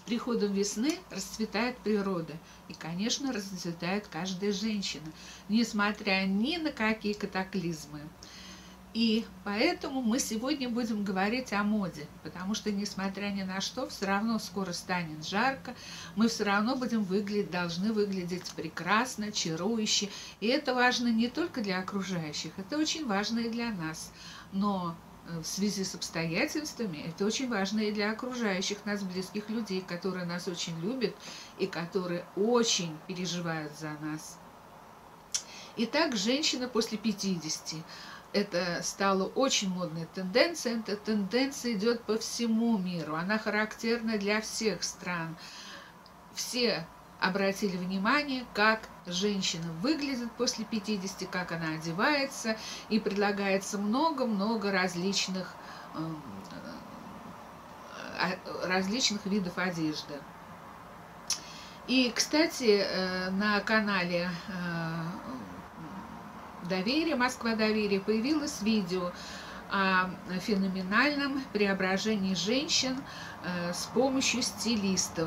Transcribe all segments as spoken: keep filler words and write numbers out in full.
приходом весны расцветает природа. И, конечно, расцветает каждая женщина, несмотря ни на какие катаклизмы. И поэтому мы сегодня будем говорить о моде, потому что, несмотря ни на что, все равно скоро станет жарко, мы все равно будем выглядеть, должны выглядеть прекрасно, чарующе. И это важно не только для окружающих, это очень важно и для нас. Но в связи с обстоятельствами это очень важно и для окружающих нас близких людей, которые нас очень любят и которые очень переживают за нас. Итак, женщина после пятидесяти. Это стала очень модной тенденцией. Эта тенденция идет по всему миру. Она характерна для всех стран. Все обратили внимание, как женщина выглядит после пятидесяти, как она одевается, и предлагается много-много различных, различных видов одежды. И, кстати, на канале Доверие, Москва Доверие, появилось видео о феноменальном преображении женщин с помощью стилистов.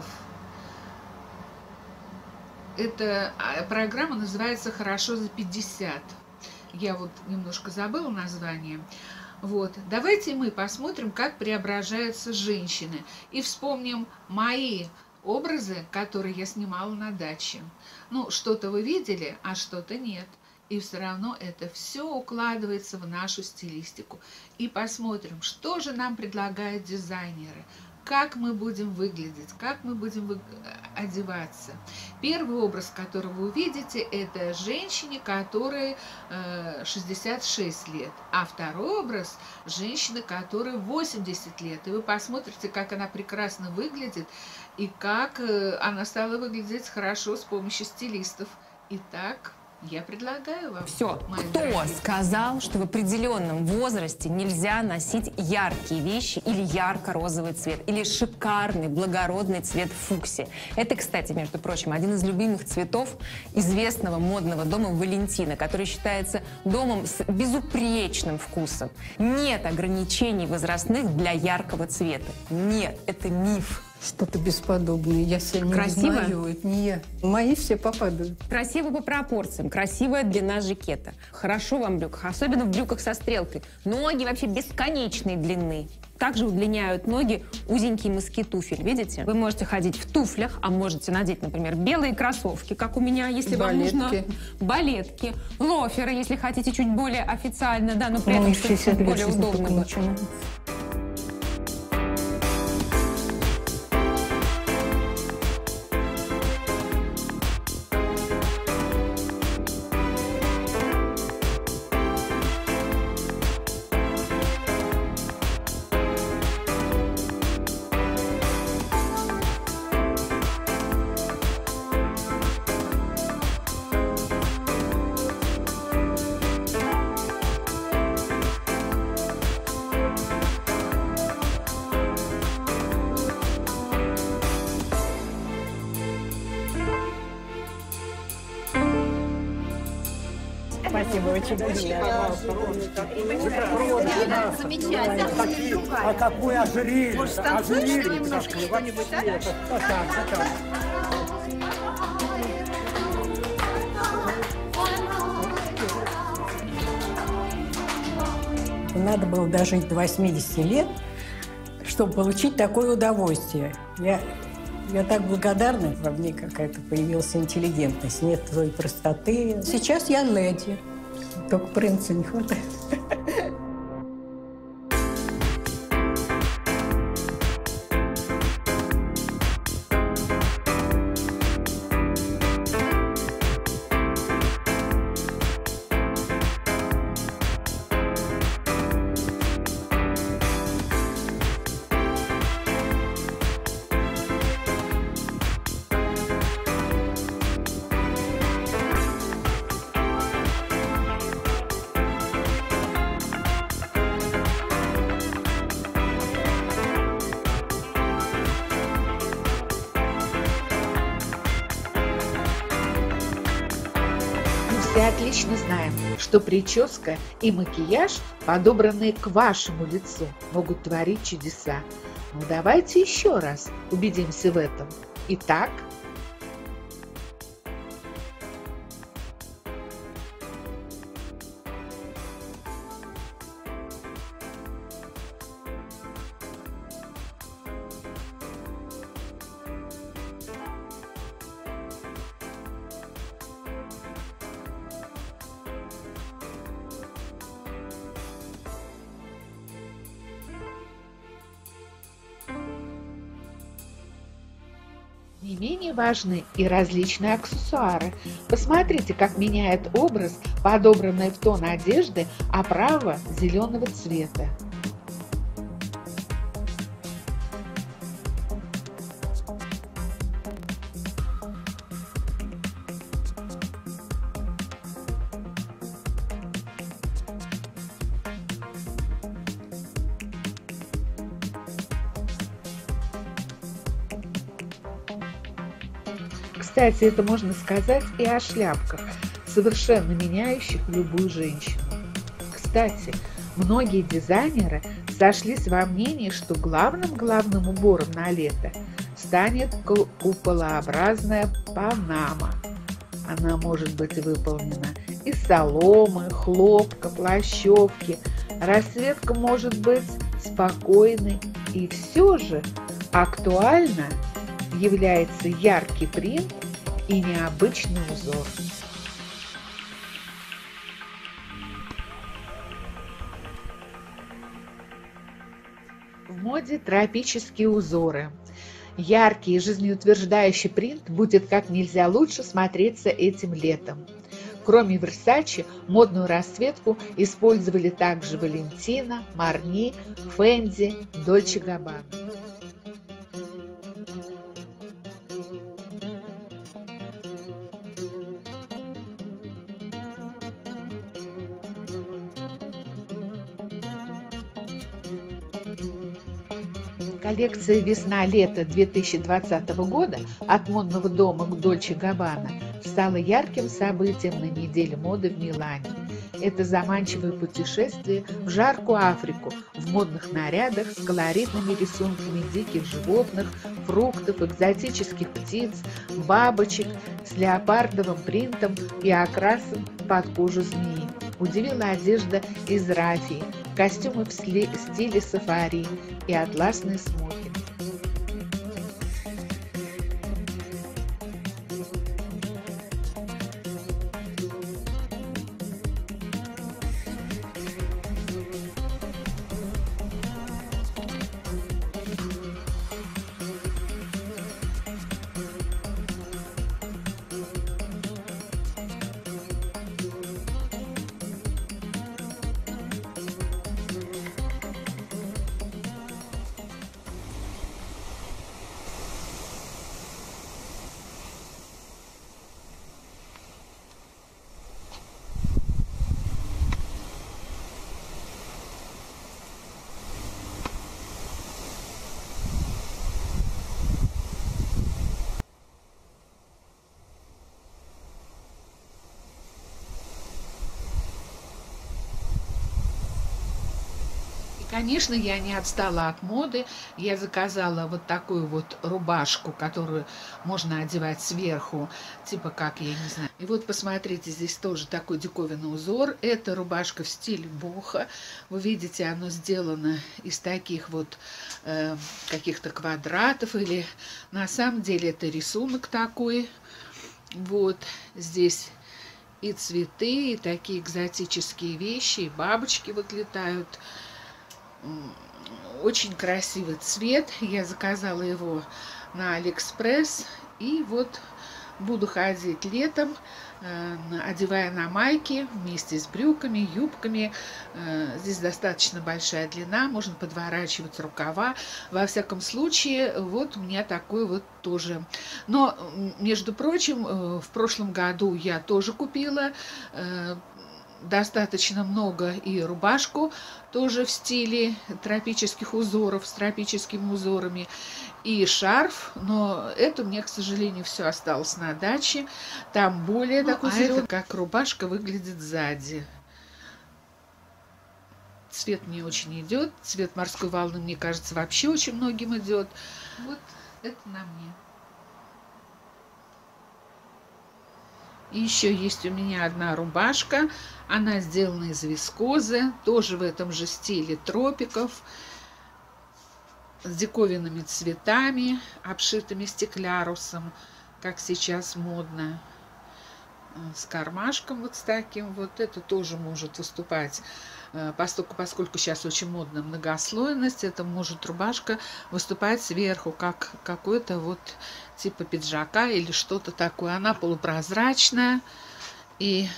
Эта программа называется «Хорошо за пятьдесят». Я вот немножко забыла название. Вот. Давайте мы посмотрим, как преображаются женщины, и вспомним мои образы, которые я снимала на даче. Ну, что-то вы видели, а что-то нет. И все равно это все укладывается в нашу стилистику. И посмотрим, что же нам предлагают дизайнеры, как мы будем выглядеть, как мы будем вы... одеваться. Первый образ, который вы увидите, это женщине, которой э, шестьдесят шесть лет. А второй образ – женщины, которой восемьдесят лет. И вы посмотрите, как она прекрасно выглядит, и как э, она стала выглядеть хорошо с помощью стилистов. Итак, я предлагаю вам. Все. Кто сказал, что в определенном возрасте нельзя носить яркие вещи или ярко-розовый цвет, или шикарный, благородный цвет фуксии? Это, кстати, между прочим, один из любимых цветов известного модного дома Валентина, который считается домом с безупречным вкусом. Нет ограничений возрастных для яркого цвета. Нет, это миф. Что-то бесподобное. Я себя не Красиво? узнаю. Это не я. Мои все попадают. Красиво по пропорциям, красивая длина жакета. Хорошо вам в брюках, особенно в брюках со стрелкой. Ноги вообще бесконечной длины. Также удлиняют ноги узенькие мыски туфель. Видите? Вы можете ходить в туфлях, а можете надеть, например, белые кроссовки, как у меня, если Балетки. вам нужно. Балетки. Лоферы, если хотите чуть более официально, да, но при этом чуть более удобно. Спасибо, очень приятно. Замечательно. А какой ожерелье? Может, танцуешь немножко, Ожерелье. что-нибудь, да? Так, так, так. Надо было дожить до восьмидесяти лет, чтобы получить такое удовольствие. Я, я так благодарна, во мне какая-то появилась интеллигентность, нет той простоты. Сейчас я леди, только принца не хватает. Мы отлично знаем, что прическа и макияж, подобранные к вашему лицу, могут творить чудеса. Ну, давайте еще раз убедимся в этом. Итак, не менее важны и различные аксессуары. Посмотрите, как меняет образ подобранная в тон одежды оправа зеленого цвета. Кстати, это можно сказать и о шляпках, совершенно меняющих любую женщину. Кстати, многие дизайнеры сошлись во мнении, что главным-главным убором на лето станет куполообразная панама. Она может быть выполнена из соломы, хлопка, плащевки. Расцветка может быть спокойной, и все же актуально является яркий принт и необычный узор. В моде тропические узоры. Яркий и жизнеутверждающий принт будет как нельзя лучше смотреться этим летом. Кроме Versace, модную расцветку использовали также Valentino, Marni, Fendi, Dolce Gabbana. Коллекция «Весна-лето» две тысячи двадцатого года от модного дома Dolce Gabbana стала ярким событием на неделе моды в Милане. Это заманчивое путешествие в жаркую Африку в модных нарядах с колоритными рисунками диких животных, фруктов, экзотических птиц, бабочек с леопардовым принтом и окрасом под кожу змеи. Удивила одежда из рафии, костюмы в стиле сафари и атласные смокинги. Конечно, я не отстала от моды. Я заказала вот такую вот рубашку, которую можно одевать сверху, типа как, я не знаю. И вот посмотрите, здесь тоже такой диковинный узор. Это рубашка в стиле бохо. Вы видите, оно сделано из таких вот э, каких-то квадратов, или на самом деле это рисунок такой. Вот здесь и цветы, и такие экзотические вещи, и бабочки вот летают. Очень красивый цвет. Я заказала его на Алиэкспресс. И вот буду ходить летом, одевая на майки вместе с брюками, юбками. Здесь достаточно большая длина, можно подворачивать рукава. Во всяком случае, вот у меня такой вот тоже. Но, между прочим, в прошлом году я тоже купила достаточно много и рубашку тоже в стиле тропических узоров, с тропическими узорами, и шарф, но это мне, к сожалению, все осталось на даче. Там более ну, такой, а это как рубашка выглядит сзади. цвет мне очень идет. Цвет морской волны, мне кажется, вообще очень многим идет. Вот это на мне. И еще есть у меня одна рубашка. Она сделана из вискозы. Тоже в этом же стиле тропиков. С диковинными цветами, обшитыми стеклярусом, как сейчас модно. С кармашком вот с таким. Вот это тоже может выступать, поскольку, поскольку сейчас очень модна многослойность, это может рубашка выступать сверху, как какой-то вот типа пиджака или что-то такое. Она полупрозрачная, и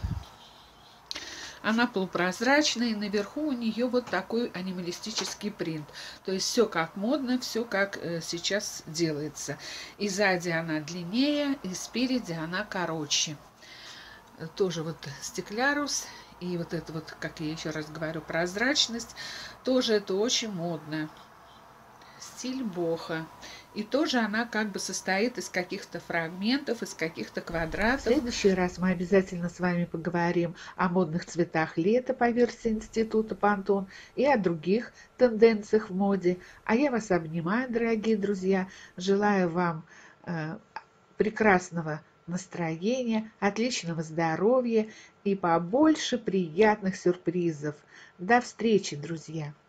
она полупрозрачная, и наверху у нее вот такой анималистический принт. То есть все как модно, все как э, сейчас делается. И сзади она длиннее, и спереди она короче. Тоже вот стеклярус, и вот это вот, как я еще раз говорю, прозрачность, тоже это очень модно. Стиль бохо. И тоже она как бы состоит из каких-то фрагментов, из каких-то квадратов. В следующий раз мы обязательно с вами поговорим о модных цветах лета по версии Института Пантон и о других тенденциях в моде. А я вас обнимаю, дорогие друзья. Желаю вам э, прекрасного настроения, отличного здоровья и побольше приятных сюрпризов. До встречи, друзья!